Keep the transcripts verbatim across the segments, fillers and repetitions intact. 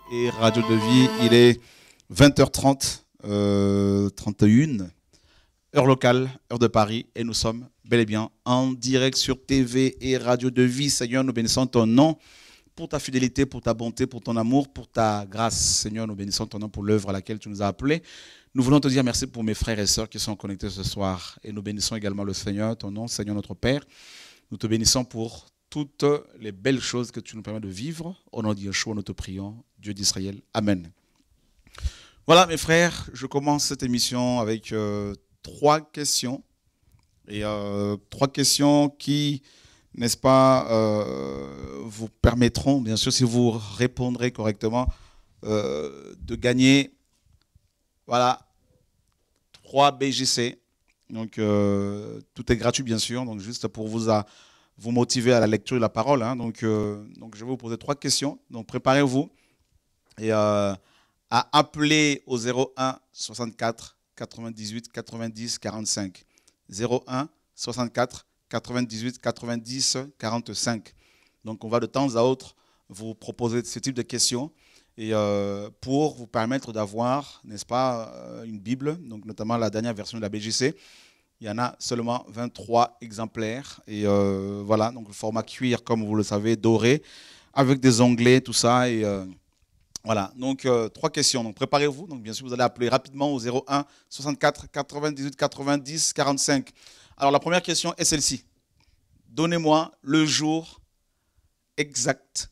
et Radio de Vie. Il est vingt heures trente, euh, trente et une, heure locale, heure de Paris, et nous sommes bel et bien en direct sur T V et Radio de Vie. Seigneur, nous bénissons ton nom pour ta fidélité, pour ta bonté, pour ton amour, pour ta grâce. Seigneur, nous bénissons ton nom pour l'œuvre à laquelle tu nous as appelés. Nous voulons te dire merci pour mes frères et sœurs qui sont connectés ce soir. Et nous bénissons également le Seigneur, ton nom, Seigneur notre Père. Nous te bénissons pour toutes les belles choses que tu nous permets de vivre. Au nom de Yeshua, nous te prions, Dieu d'Israël. Amen. Voilà, mes frères, je commence cette émission avec euh, trois questions. Et euh, trois questions qui, n'est-ce pas, euh, vous permettront, bien sûr, si vous répondrez correctement, euh, de gagner, voilà, trois B J C. Donc, euh, tout est gratuit, bien sûr. Donc, juste pour vous, à, vous motiver à la lecture de la parole. Hein. Donc, euh, donc, je vais vous poser trois questions. Donc, préparez-vous et euh, à appeler au zéro un soixante-quatre quatre-vingt-dix-huit quatre-vingt-dix quarante-cinq. zéro un soixante-quatre quatre-vingt-dix-huit quatre-vingt-dix quarante-cinq. Donc, on va de temps à autre vous proposer ce type de questions et euh, pour vous permettre d'avoir, n'est-ce pas, une Bible, donc notamment la dernière version de la B J C. Il y en a seulement vingt-trois exemplaires. Et euh, voilà, donc le format cuir, comme vous le savez, doré, avec des onglets, tout ça. Et euh, voilà, donc euh, trois questions. Donc préparez-vous. Donc bien sûr, vous allez appeler rapidement au zéro un soixante-quatre quatre-vingt-dix-huit quatre-vingt-dix quarante-cinq. Alors la première question est celle-ci. Donnez-moi le jour exact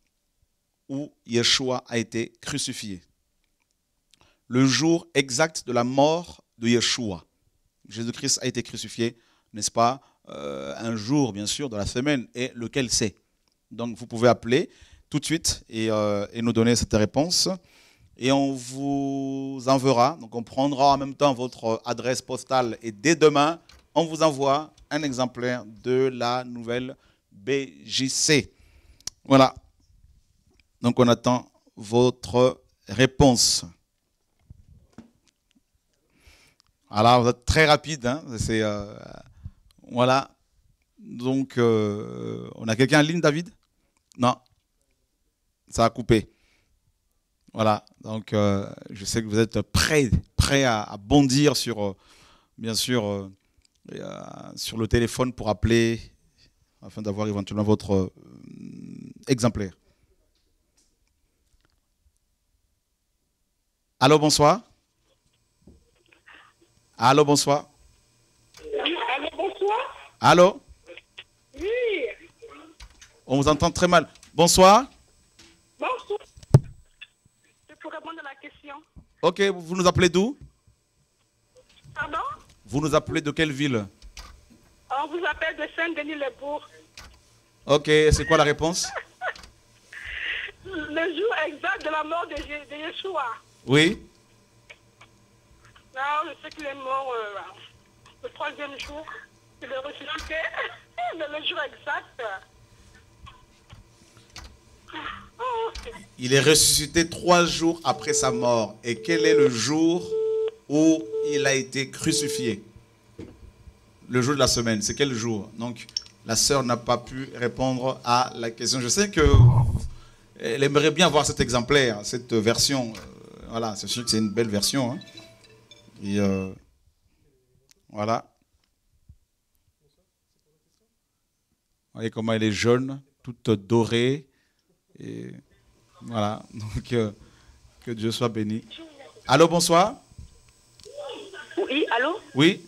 où Yeshua a été crucifié. Le jour exact de la mort de Yeshua. Jésus-Christ a été crucifié, n'est-ce pas, euh, un jour, bien sûr, de la semaine, et lequel c'est. Donc, vous pouvez appeler tout de suite et, euh, et nous donner cette réponse. Et on vous enverra, donc on prendra en même temps votre adresse postale, et dès demain, on vous envoie un exemplaire de la nouvelle B J C. Voilà. Donc, on attend votre réponse. Alors, vous êtes très rapide. Hein, c'est, euh, voilà. Donc, euh, on a quelqu'un en ligne, David? Non. Ça a coupé. Voilà. Donc, euh, je sais que vous êtes prêts, prêts à, à bondir sur, euh, bien sûr, euh, euh, sur le téléphone pour appeler afin d'avoir éventuellement votre euh, exemplaire. Allô, bonsoir. Allô, bonsoir. Oui, allô, bonsoir. Allô. Oui. On vous entend très mal. Bonsoir. Bonsoir. Je peux répondre à la question. Ok, vous nous appelez d'où? Pardon? Vous nous appelez de quelle ville? On vous appelle de Saint-Denis-le-Bourg. Ok, c'est quoi la réponse? Le jour exact de la mort de, de Yeshua. Oui. Non, je sais qu'il est mort euh, le troisième jour. Il est ressuscité. Mais le jour exact. Oh. Il est ressuscité trois jours après sa mort. Et quel est le jour où il a été crucifié? Le jour de la semaine, c'est quel jour? Donc, la sœur n'a pas pu répondre à la question. Je sais que elle aimerait bien voir cet exemplaire, cette version. Voilà, c'est sûr que c'est une belle version. Hein. Et euh, voilà. Vous voyez comment elle est jaune, toute dorée. Et voilà. Donc, euh, que Dieu soit béni. Allô, bonsoir. Oui, allô? Oui.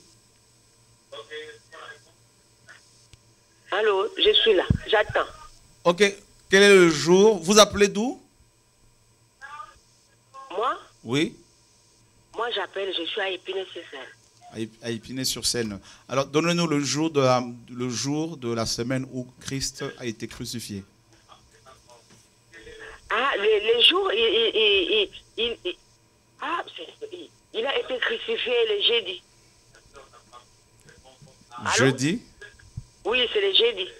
Allô, je suis là, j'attends. Ok, quel est le jour? Vous appelez d'où? Moi? Oui. Moi, j'appelle, je suis à Épinay-sur-Seine. À Épinay-sur-Seine. Alors, donnez-nous le jour de la, le jour de la semaine où Christ a été crucifié. Ah, les, les jours, il, il, il, il, il, ah, il, il a été crucifié le jeudi. Jeudi? Oui, c'est le jeudi.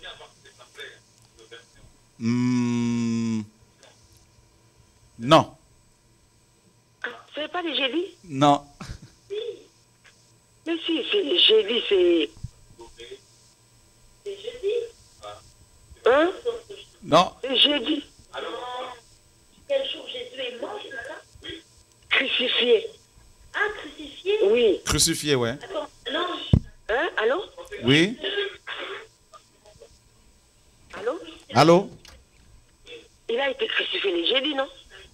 Mmh. Non. C'est pas le jeudi? Non. Mais si, c'est le jeudi, c'est... C'est jeudi? Hein? Non. C'est jeudi. Quel jour crucifié. Ah, crucifié? Oui. Crucifié, ouais. Attends, non. Hein? Allô? Oui. Allô? Allô? Il a été crucifié les jeudis, non?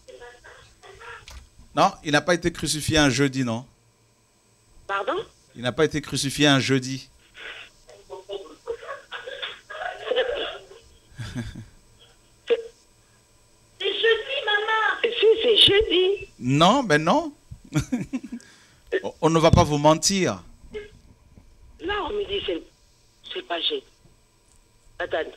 Non, il n'a pas été crucifié un jeudi, non. Pardon? Il n'a pas été crucifié un jeudi. C'est jeudi, maman. Si, c'est jeudi. Non, ben non. On ne va pas vous mentir. Là, on me dit c'est, c'est pas jeudi. Attends.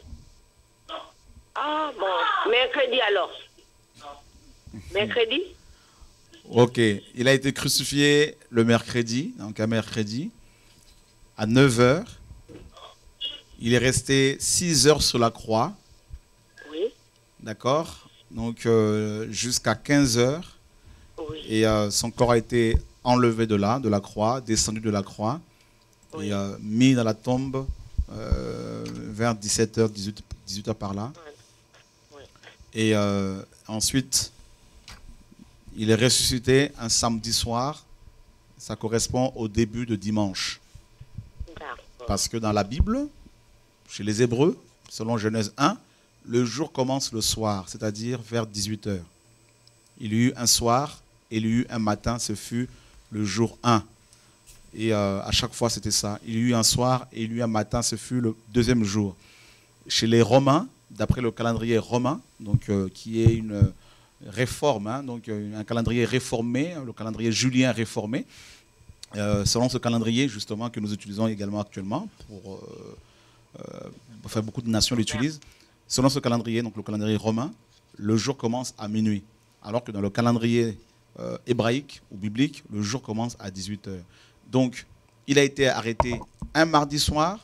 Ah bon, mercredi alors. Mercredi? Ok, il a été crucifié le mercredi, donc un mercredi, à neuf heures. Il est resté six heures sur la croix. Oui. D'accord? Donc euh, jusqu'à quinze heures. Oui. Et euh, son corps a été enlevé de là, de la croix, descendu de la croix, Oui. et euh, mis dans la tombe euh, vers dix-sept heures, dix-huit heures par là. Oui. Et euh, ensuite, il est ressuscité un samedi soir. Ça correspond au début de dimanche. D'accord. Parce que dans la Bible, chez les Hébreux, selon Genèse un, le jour commence le soir, c'est-à-dire vers dix-huit heures. Il y a eu un soir et il y a eu un matin, ce fut le jour un. Et euh, à chaque fois, c'était ça. Il y a eu un soir et il y a eu un matin, ce fut le deuxième jour. Chez les Romains, d'après le calendrier romain, donc, euh, qui est une réforme, hein, donc euh, un calendrier réformé, le calendrier julien réformé, euh, selon ce calendrier justement que nous utilisons également actuellement, pour, euh, euh, enfin beaucoup de nations l'utilisent, selon ce calendrier, donc le calendrier romain, le jour commence à minuit, alors que dans le calendrier euh, hébraïque ou biblique, le jour commence à dix-huit heures. Donc, il a été arrêté un mardi soir,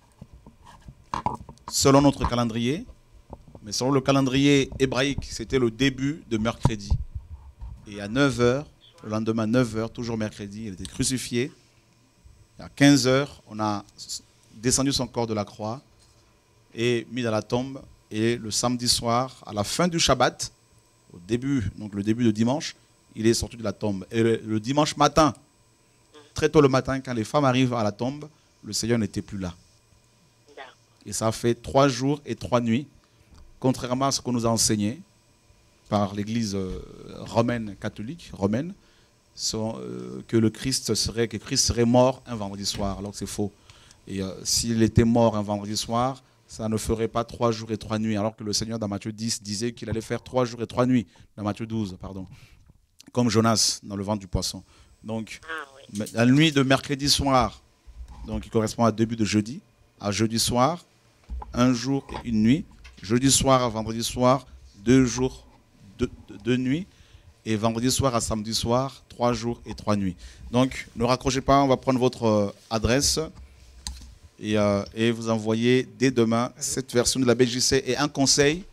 selon notre calendrier, mais selon le calendrier hébraïque, c'était le début de mercredi. Et à neuf heures, le lendemain neuf heures, toujours mercredi, il était crucifié. Et à quinze heures, on a descendu son corps de la croix et mis dans la tombe. Et le samedi soir, à la fin du Shabbat, au début, donc le début de dimanche, il est sorti de la tombe. Et le, le dimanche matin, très tôt le matin, quand les femmes arrivent à la tombe, le Seigneur n'était plus là. Et ça a fait trois jours et trois nuits, contrairement à ce qu'on nous a enseigné par l'Église romaine catholique, romaine, sont, euh, que le Christ serait, que Christ serait mort un vendredi soir, alors que c'est faux. Et euh, s'il était mort un vendredi soir, ça ne ferait pas trois jours et trois nuits, alors que le Seigneur dans Matthieu dix disait qu'il allait faire trois jours et trois nuits, dans Matthieu douze, pardon, comme Jonas dans le ventre du poisson. Donc, Ah, oui. la nuit de mercredi soir, donc qui correspond à début de jeudi, à jeudi soir, un jour et une nuit, jeudi soir à vendredi soir, deux jours, deux, deux nuits, et vendredi soir à samedi soir, trois jours et trois nuits. Donc, ne raccrochez pas, on va prendre votre euh, adresse et, euh, et vous envoyer dès demain cette version de la B J C. Et un conseil,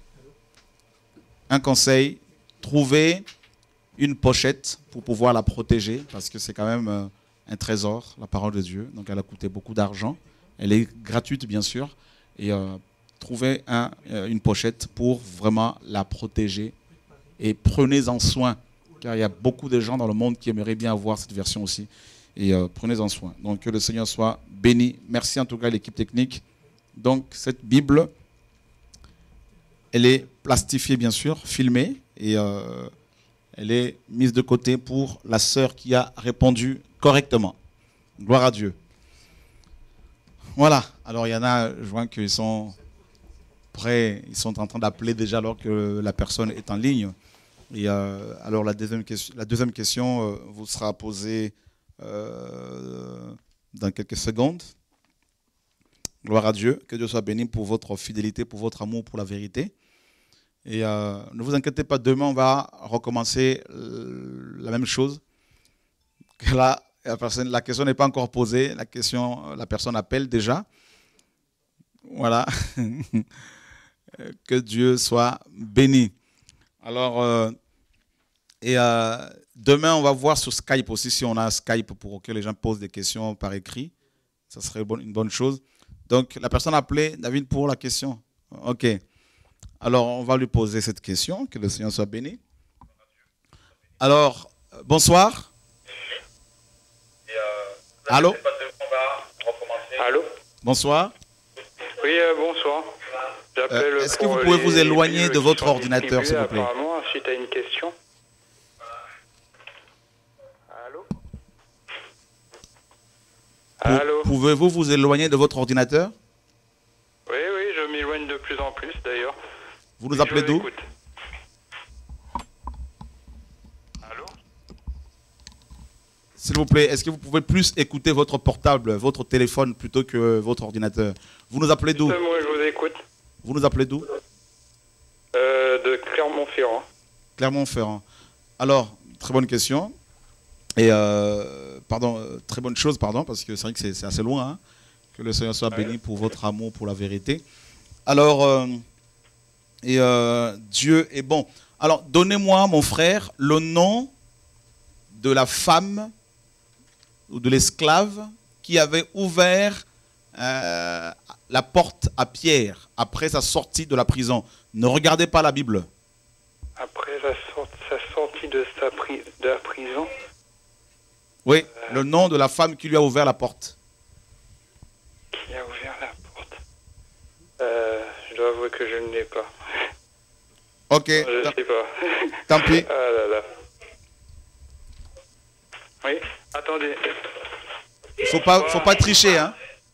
un conseil, trouvez une pochette pour pouvoir la protéger, parce que c'est quand même euh, un trésor, la parole de Dieu. Donc, elle a coûté beaucoup d'argent. Elle est gratuite, bien sûr. Et euh, trouvez un, euh, une pochette pour vraiment la protéger. Et prenez-en soin, car il y a beaucoup de gens dans le monde qui aimeraient bien avoir cette version aussi. Et euh, prenez-en soin. Donc, que le Seigneur soit béni. Merci en tout cas à l'équipe technique. Donc, cette Bible, elle est plastifiée, bien sûr, filmée. Et euh, elle est mise de côté pour la sœur qui a répondu correctement. Gloire à Dieu. Voilà. Alors, il y en a, je vois qu'ils sont prêts, ils sont en train d'appeler déjà alors que la personne est en ligne. Et euh, alors, la deuxième question, la deuxième question euh, vous sera posée euh, dans quelques secondes. Gloire à Dieu. Que Dieu soit béni pour votre fidélité, pour votre amour, pour la vérité. Et euh, ne vous inquiétez pas, demain, on va recommencer euh, la même chose. Que là, la, personne, la question n'est pas encore posée. La, question, la personne appelle déjà. Voilà. Que Dieu soit béni. Alors, euh, et euh, demain, on va voir sur Skype aussi, si on a un Skype pour que les gens posent des questions par écrit. Ça serait une bonne chose. Donc, la personne a appelé David pour la question. OK. Alors, on va lui poser cette question, que le Seigneur soit béni. Alors, bonsoir. Allô? Allô? Bonsoir. Oui, euh, bonsoir. Euh, Est-ce que vous pouvez vous éloigner de votre ordinateur, s'il vous plaît? Apparemment, suite à une question. Allô? Allô? Pouvez-vous vous éloigner de votre ordinateur? Oui, oui, je m'éloigne de plus en plus, d'ailleurs. Vous nous appelez d'où? Allô? S'il vous plaît, est-ce que vous pouvez plus écouter votre portable, votre téléphone, plutôt que votre ordinateur? Vous nous appelez d'où? Moi, je vous écoute. Vous nous appelez d'où? euh, De Clermont-Ferrand. Clermont-Ferrand. Alors, très bonne question. Et, euh, pardon, euh, très bonne chose, pardon, parce que c'est vrai que c'est assez loin. Hein, que le Seigneur soit béni pour votre amour, pour la vérité. Alors, euh, et euh, Dieu est bon. Alors, donnez-moi, mon frère, le nom de la femme ou de l'esclave qui avait ouvert euh, la porte à Pierre après sa sortie de la prison. Ne regardez pas la Bible. Après sa, sort, sa sortie de, sa pri, de la prison. Oui, euh, le nom de la femme qui lui a ouvert la porte. Qui a ouvert la porte euh, Je dois avouer que je ne l'ai pas. Ok. Je ne sais pas. Tant pis. Ah là là. Oui, attendez. Faut pas, faut pas tricher, hein.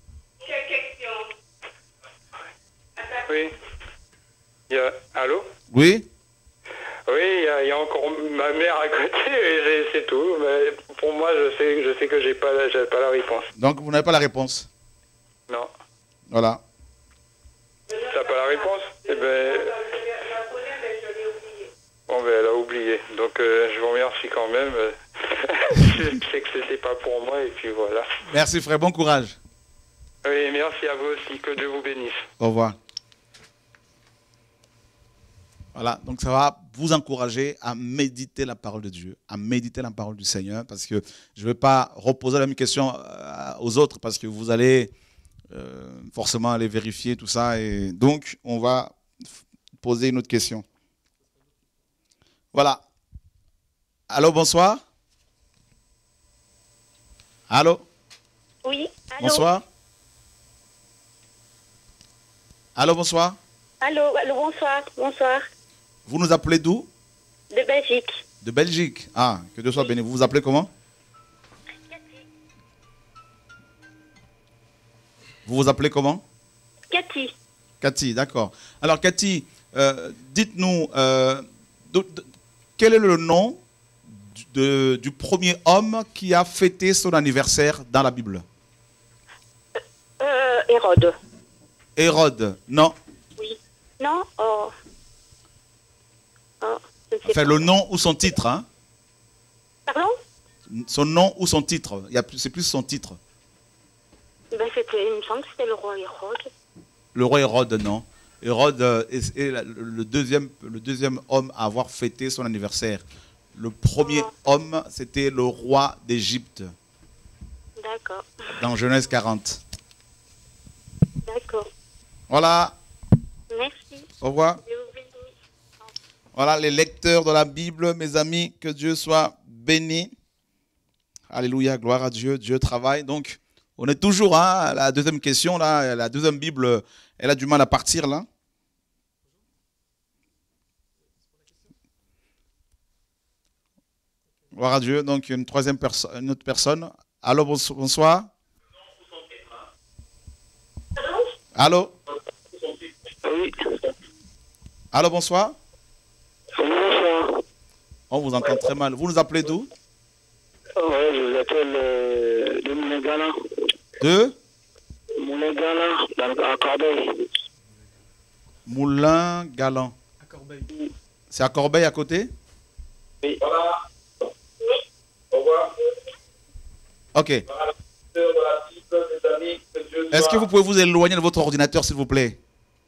Oui. Il y a... Allô? Oui. Oui, il y, a, il y a encore ma mère à côté, et c'est tout. Mais pour moi, je sais, je sais que j'ai pas, j'ai pas la réponse. Donc vous n'avez pas la réponse? Non. Voilà. T'as pas la réponse? Eh ben... Bon, ben elle a oublié. Donc euh, je vous remercie quand même. Je sais que c'était pas pour moi, et puis voilà. Merci frère, bon courage. Oui, merci à vous aussi, que Dieu vous bénisse. Au revoir. Voilà, donc ça va vous encourager à méditer la parole de Dieu, à méditer la parole du Seigneur, parce que je ne vais pas reposer la même question aux autres, parce que vous allez euh, forcément aller vérifier tout ça, et donc on va poser une autre question. Voilà. Allô, bonsoir. Allô? Oui, allô? Bonsoir. Allô, bonsoir. Allô, allô, bonsoir, bonsoir. Vous nous appelez d'où? De Belgique. De Belgique. Ah, que Dieu soit béni. Vous vous appelez comment? Cathy. Vous vous appelez comment? Cathy. Cathy, d'accord. Alors, Cathy, euh, dites-nous, euh, de, de, quel est le nom du, de, du premier homme qui a fêté son anniversaire dans la Bible? Euh, Hérode. Hérode, non. Oui. Non? Oh. Oh, je ne sais Enfin, pas. le nom ou son titre, hein? Pardon? Son nom ou son titre. C'est plus son titre. Ben, c'était, il me semble que c'était le roi Hérode. Le roi Hérode, non. Hérode est, est le, deuxième, le deuxième homme à avoir fêté son anniversaire. Le premier oh. homme, c'était le roi d'Égypte. D'accord. Dans Genèse quarante. D'accord. Voilà. Merci. Au revoir. Voilà les lecteurs de la Bible, mes amis, que Dieu soit béni. Alléluia, gloire à Dieu, Dieu travaille. Donc, on est toujours à hein, la deuxième question, là, la deuxième Bible, elle a du mal à partir là. Gloire à Dieu, donc une troisième personne, une autre personne. Allô, bonsoir. Allô? Oui. Allô, bonsoir. Bonsoir. On vous entend très mal. Vous nous appelez d'où? Oui, je vous appelle euh, de Moulin Galant. De Moulin Galant, dans, à Corbeil. Moulin Galant. À Corbeil. C'est à Corbeil à côté? Oui. Voilà. Au revoir. Ok. Est-ce que vous pouvez vous éloigner de votre ordinateur, s'il vous plaît?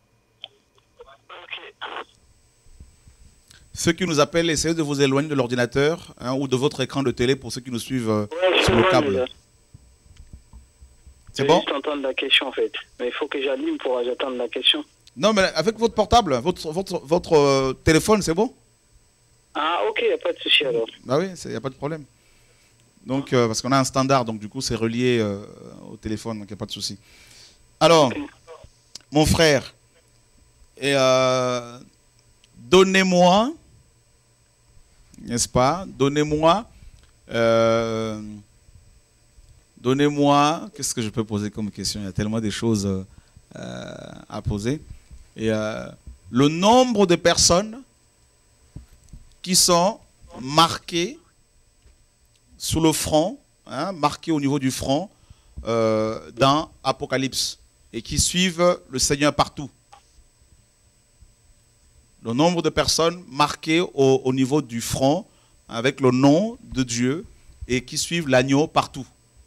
Ceux qui nous appellent, essayez de vous éloigner de l'ordinateur hein, ou de votre écran de télé pour ceux qui nous suivent euh, ouais, sur le câble. C'est bon? Je t'entends la question en fait. Mais il faut que j'allume pour attendre la question. Non, mais avec votre portable, votre, votre, votre euh, téléphone, c'est bon? Ah, ok, il n'y a pas de souci alors. Bah oui, il n'y a pas de problème. Donc, euh, parce qu'on a un standard, donc du coup, c'est relié euh, au téléphone, donc il n'y a pas de souci. Alors, okay. Mon frère, et euh, donnez-moi, n'est-ce pas, donnez-moi, euh, donnez-moi, qu'est-ce que je peux poser comme question? Il y a tellement de choses euh, à poser. Et euh, le nombre de personnes qui sont marquées sur le front, hein, marquées au niveau du front, euh, dans Apocalypse, et qui suivent le Seigneur partout. Le nombre de personnes marquées au, au niveau du front, avec le nom de Dieu, et qui suivent l'agneau partout.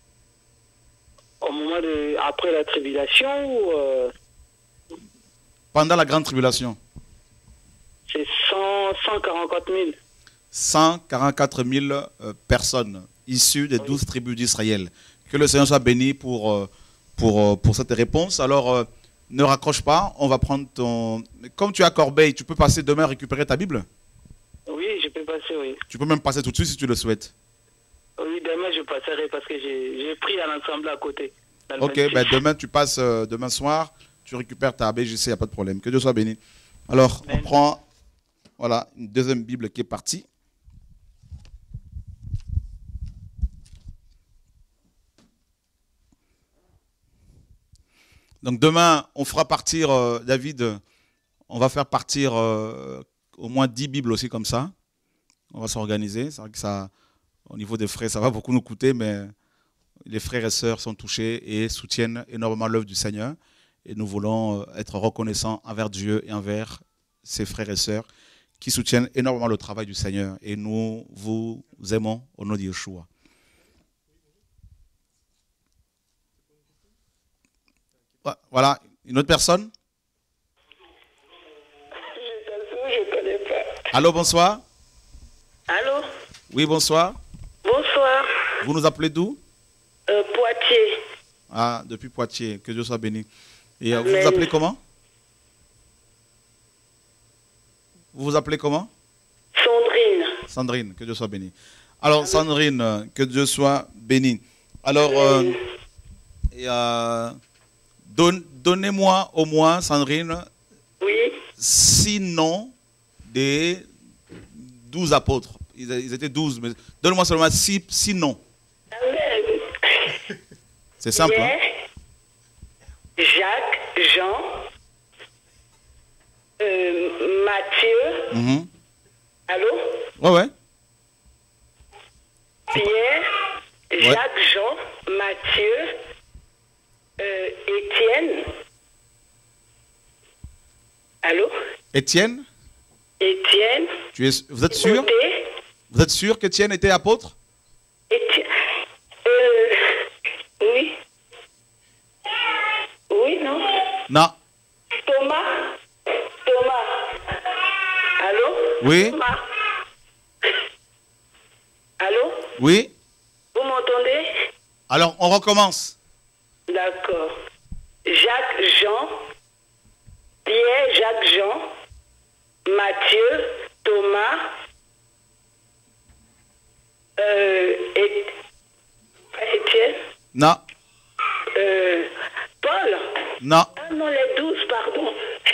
Au moment de... Après la tribulation ou... Euh... Pendant la grande tribulation. C'est cent quarante-quatre mille. cent quarante-quatre mille euh, personnes issues des douze tribus d'Israël. Que le Seigneur soit béni pour, euh, pour, euh, pour cette réponse. Alors, euh, ne raccroche pas, on va prendre ton... Comme tu es à Corbeil, tu peux passer demain récupérer ta Bible? Oui, je peux passer, oui. Tu peux même passer tout de suite si tu le souhaites. Oui, demain je passerai parce que j'ai pris un ensemble à côté. Ok, ben demain tu passes, euh, demain soir, tu récupères ta B J C, il n'y a pas de problème. Que Dieu soit béni. Alors, on prend, voilà, une deuxième Bible qui est partie. Donc demain, on fera partir, euh, David, on va faire partir euh, au moins dix Bibles aussi comme ça. On va s'organiser. C'est vrai que ça, au niveau des frais, ça va beaucoup nous coûter, mais les frères et sœurs sont touchés et soutiennent énormément l'œuvre du Seigneur. Et nous voulons être reconnaissants envers Dieu et envers ses frères et sœurs qui soutiennent énormément le travail du Seigneur. Et nous vous aimons au nom de Yeshua. Voilà, une autre personne? Je ne connais pas. Allô, bonsoir. Allô? Oui, bonsoir. Bonsoir. Vous nous appelez d'où? euh, Poitiers. Ah, depuis Poitiers, que Dieu soit béni. Et euh, vous vous appelez comment? Vous vous appelez comment? Sandrine. Sandrine, que Dieu soit béni. Alors, Sandrine, que Dieu soit béni. Alors, euh, et, euh, don, donnez-moi au moins, Sandrine, oui. six noms des douze apôtres. Ils, ils étaient douze, mais donne-moi seulement six, six noms. C'est simple. Pierre, hein? Jacques, Jean, euh, Matthieu. Mm-hmm. Allô? Ouais, ouais. Pierre, ouais. Jacques, Jean, Matthieu, euh, Étienne. Allô? Étienne? Étienne. Tu es, vous êtes sûr? Côté. Vous êtes sûr qu'Étienne était apôtre? Étienne. Euh, oui. Oui, non? Non. Thomas. Thomas. Allô? Oui. Thomas. Allô? Oui. Vous m'entendez? Alors, on recommence. D'accord. Jacques, Jean, Pierre, Jacques, Jean, Matthieu, Thomas, euh, et, Étienne. Non. Euh, Paul. Non. Ah non, les douze, pardon.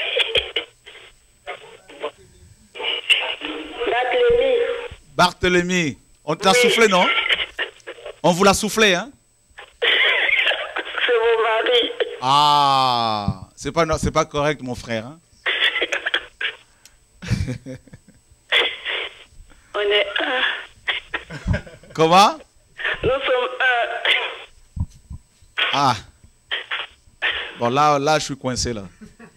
Barthélemy. Barthélemy. On t'a Oui. soufflé, non? On vous l'a soufflé, hein? C'est mon mari. Ah, c'est pas, c'est pas correct, mon frère. Hein? On est un. Comment? Nous sommes un. Ah. Bon, là, là, je suis coincé, là.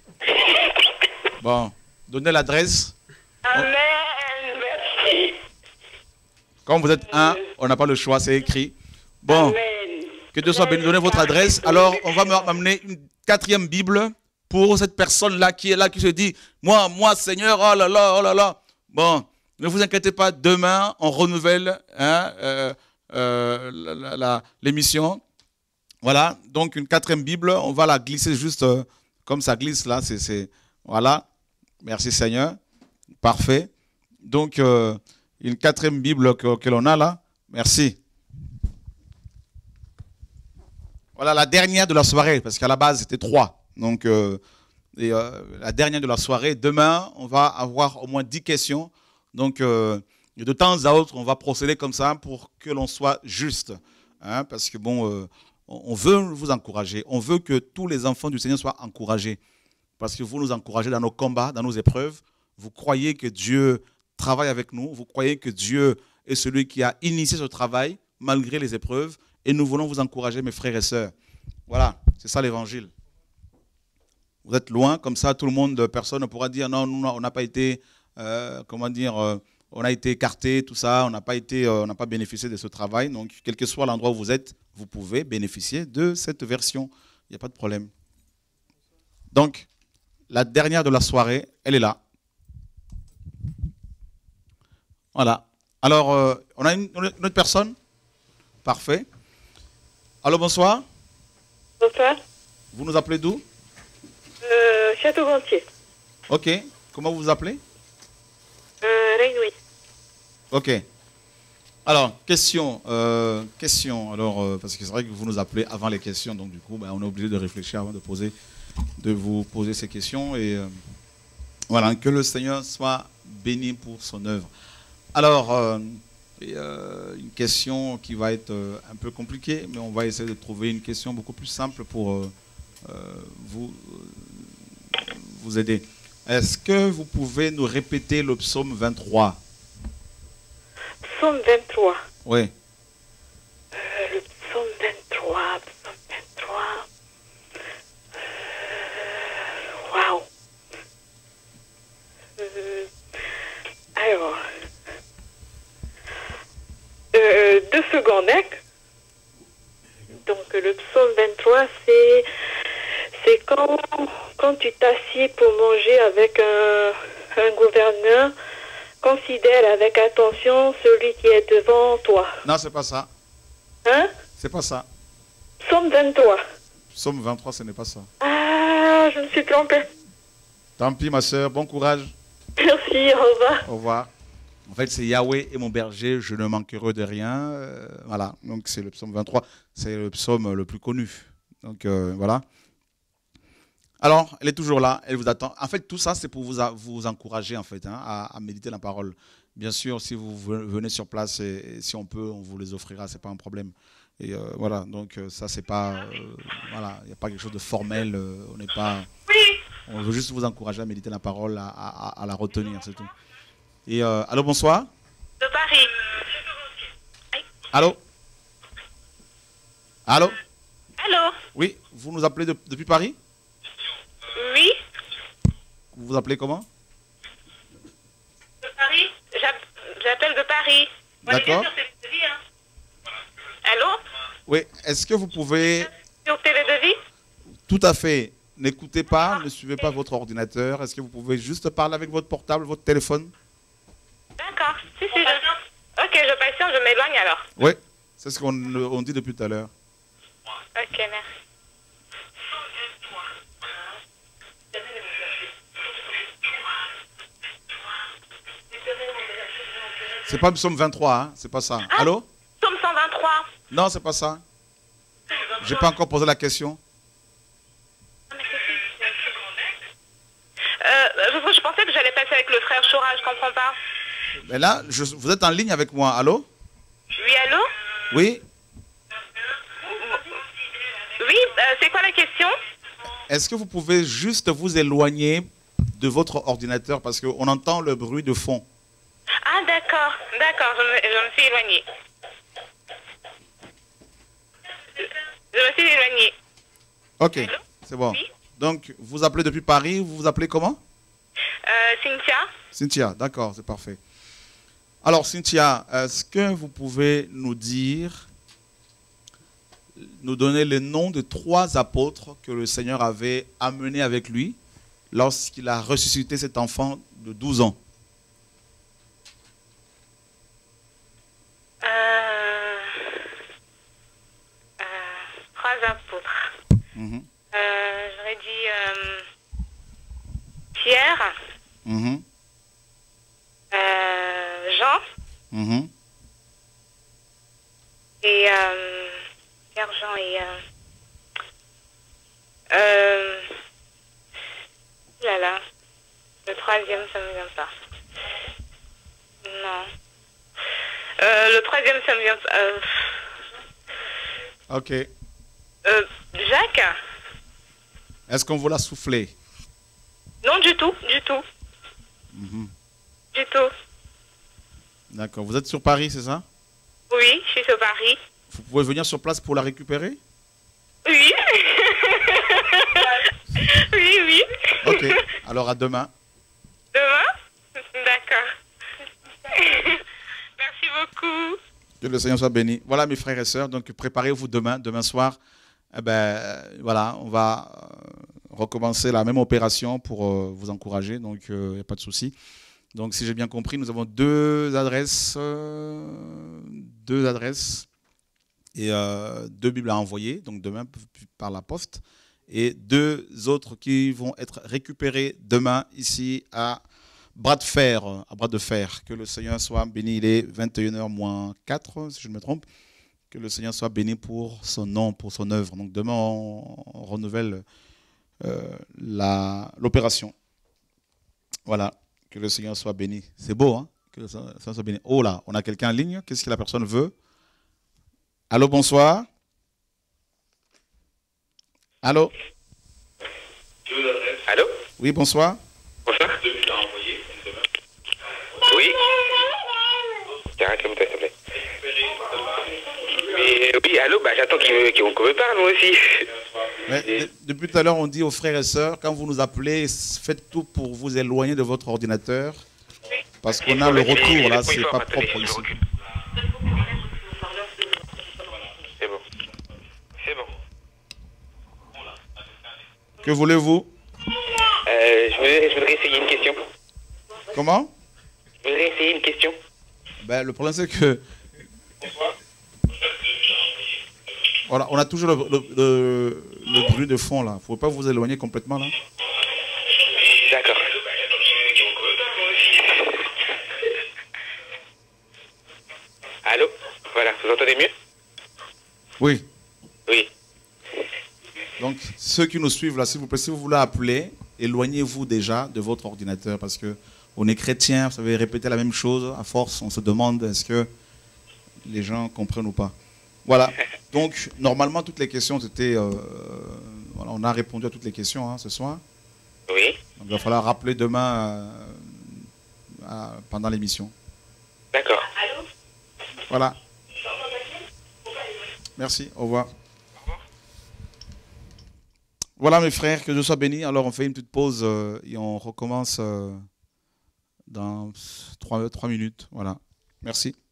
Bon, donnez l'adresse. Amen. Merci. Comme vous êtes un, on n'a pas le choix, c'est écrit. Bon, Amen. que Dieu soit béni. Donnez votre adresse. Alors, on va m'amener une quatrième Bible pour cette personne-là qui est là, qui se dit, moi, moi, Seigneur, oh là là, oh là là. Bon, ne vous inquiétez pas, demain, on renouvelle hein, euh, euh, l'émission. Voilà, donc une quatrième Bible, on va la glisser juste euh, comme ça glisse là. C'est, voilà, merci Seigneur. Parfait. Donc, euh, une quatrième Bible que, que l'on a là. Merci. Voilà la dernière de la soirée, parce qu'à la base, c'était trois. Donc, euh, et, euh, la dernière de la soirée. Demain, on va avoir au moins dix questions. Donc, euh, de temps à autre, on va procéder comme ça pour que l'on soit juste. Hein, parce que, bon, euh, on veut vous encourager. On veut que tous les enfants du Seigneur soient encouragés. Parce que vous nous encouragez dans nos combats, dans nos épreuves. Vous croyez que Dieu travaille avec nous. Vous croyez que Dieu est celui qui a initié ce travail, malgré les épreuves. Et nous voulons vous encourager, mes frères et sœurs. Voilà, c'est ça l'évangile. Vous êtes loin, comme ça, tout le monde, personne ne pourra dire non, nous, on n'a pas été, euh, comment dire, euh, on a été écarté, tout ça, on n'a pas été, euh, on n'a pas bénéficié de ce travail. Donc, quel que soit l'endroit où vous êtes, vous pouvez bénéficier de cette version. Il n'y a pas de problème. Donc, la dernière de la soirée, elle est là. Voilà. Alors, euh, on a une, une autre personne? Parfait. Allô, bonsoir. Bonsoir. Vous nous appelez d'où? Euh, Château-Gontier. Ok. Comment vous vous appelez? Euh, Rainoui. Ok. Alors, question. Euh, question. Alors, euh, parce que c'est vrai que vous nous appelez avant les questions, donc du coup, ben, on est obligé de réfléchir avant de poser, de vous poser ces questions. Et euh, voilà, que le Seigneur soit béni pour son œuvre. Alors, euh, et, euh, une question qui va être euh, un peu compliquée, mais on va essayer de trouver une question beaucoup plus simple pour euh, euh, vous, euh, vous aider. Est-ce que vous pouvez nous répéter le psaume vingt-trois? Psaume vingt-trois. Oui. Euh, le psaume vingt-trois. Psaume vingt-trois. Euh, Waouh. Euh, alors. Euh, deux secondes, hein. Donc le psaume vingt-trois, c'est c'est quand, quand tu t'assieds pour manger avec un, un gouverneur, considère avec attention celui qui est devant toi. Non, c'est pas ça. Hein? C'est pas ça. Psaume vingt-trois. Psaume vingt-trois, ce n'est pas ça. Ah, je me suis trompée. Tant pis, ma soeur. Bon courage. Merci, au revoir. Au revoir. En fait, c'est Yahweh est mon berger, je ne manquerai de rien. Euh, voilà, donc c'est le psaume vingt-trois, c'est le psaume le plus connu. Donc euh, voilà. Alors, elle est toujours là, elle vous attend. En fait, tout ça, c'est pour vous, vous encourager en fait, hein, à, à méditer la parole. Bien sûr, si vous venez sur place, et, et si on peut, on vous les offrira, c'est pas un problème. Et euh, voilà, donc ça, c'est pas, euh, voilà, il n'y a pas quelque chose de formel. Euh, on n'est pas, on veut juste vous encourager à méditer la parole, à, à, à la retenir, c'est tout. Et euh, allô, bonsoir. De Paris. Allô. Allô. Allô. Oui, vous nous appelez de, depuis Paris? Oui. Vous vous appelez comment? De Paris. J'appelle de Paris. D'accord. Allô. Oui, est-ce que vous pouvez... Sur Télédevis? Tout à fait. N'écoutez pas, ne suivez pas votre ordinateur. Est-ce que vous pouvez juste parler avec votre portable, votre téléphone? D'accord. Si, si, je... Ok, je patiente, je m'éloigne alors. Oui, c'est ce qu'on on dit depuis tout à l'heure. Ok, merci. C'est pas le psaume vingt-trois, hein? C'est pas ça. Ah, allô? Psaume cent vingt-trois. Non, c'est pas ça. J'ai pas encore posé la question. Euh, je pensais que j'allais passer avec le frère Chora, je comprends pas. Mais là, je, vous êtes en ligne avec moi. Allô? Oui, allô? Oui? Oui, euh, c'est quoi la question? Est-ce que vous pouvez juste vous éloigner de votre ordinateur parce qu'on entend le bruit de fond? Ah, d'accord, d'accord, je, je me suis éloignée. Je, je me suis éloignée. Ok, c'est bon. Oui. Donc, vous appelez depuis Paris, vous vous appelez comment? Euh, Cynthia. Cynthia, d'accord, c'est parfait. Alors, Cynthia, est-ce que vous pouvez nous dire, nous donner les noms de trois apôtres que le Seigneur avait amenés avec lui lorsqu'il a ressuscité cet enfant de douze ans? Euh, euh, trois apôtres. Mm-hmm. Euh, j'aurais dit euh, Pierre, Mm-hmm. euh, Mhm. Et euh, l'argent et... Euh, euh, là là, le troisième, ça me vient pas. Non. Euh, le troisième, ça me vient pas. Euh, Ok. euh, Jacques? Est-ce qu'on vous l'a soufflé? Non, du tout, du tout. Mhm. Du tout. D'accord. Vous êtes sur Paris, c'est ça? Oui, je suis sur Paris. Vous pouvez venir sur place pour la récupérer? Oui. Oui, oui. Ok. Alors à demain. Demain? D'accord. Merci beaucoup. Que le Seigneur soit béni. Voilà mes frères et sœurs. Donc préparez-vous demain. Demain soir, eh ben, voilà, on va euh, recommencer la même opération pour euh, vous encourager. Donc il n'y a pas de souci. Donc si j'ai bien compris, nous avons deux adresses, euh, deux adresses et euh, deux Bibles à envoyer. Donc demain par la poste. Et deux autres qui vont être récupérés demain ici à Bras de Fer, à Bras de Fer. Que le Seigneur soit béni. Il est vingt et une heures moins quatre, si je ne me trompe. Que le Seigneur soit béni pour son nom, pour son œuvre. Donc demain, on, on renouvelle euh, l'opération. Voilà. Que le Seigneur soit béni. C'est beau, hein? Que le Seigneur soit béni. Oh là, on a quelqu'un en ligne. Qu'est-ce que la personne veut? Allô, bonsoir. Allô? Allô? Oui, bonsoir. Bonsoir. Oui. Arrête le bouton, s'il te plaît. Mais, oui, allô, bah, j'attends qu'il qu qu'on me parle, moi aussi. Mais, de, depuis tout à l'heure, on dit aux frères et sœurs, quand vous nous appelez, faites tout pour vous éloigner de votre ordinateur. Parce qu'on a le retour, là, c'est pas propre ici. C'est bon. C'est bon. Que voulez-vous? Euh, je, voudrais, je voudrais essayer une question. Comment? Je voudrais essayer une question. Ben, le problème, c'est que... Voilà, on a toujours le, le, le, le bruit de fond, là. Il ne faut pas vous éloigner complètement, là. D'accord. Allô? Voilà, vous entendez mieux? Oui. Oui. Donc, ceux qui nous suivent, là, s'il vous plaît, si vous voulez appeler, éloignez-vous déjà de votre ordinateur, parce que on est chrétien, vous savez, répéter la même chose, à force, on se demande est-ce que les gens comprennent ou pas. Voilà. Donc, normalement, toutes les questions étaient... Euh, voilà, on a répondu à toutes les questions hein, ce soir. Oui. Donc, il va falloir rappeler demain euh, à, pendant l'émission. D'accord. Voilà. Merci, au revoir. Voilà mes frères, que Dieu soit béni. Alors on fait une petite pause euh, et on recommence euh, dans trois, trois minutes. Voilà. Merci.